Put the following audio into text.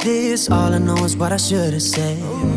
this, all I know is what I should have said.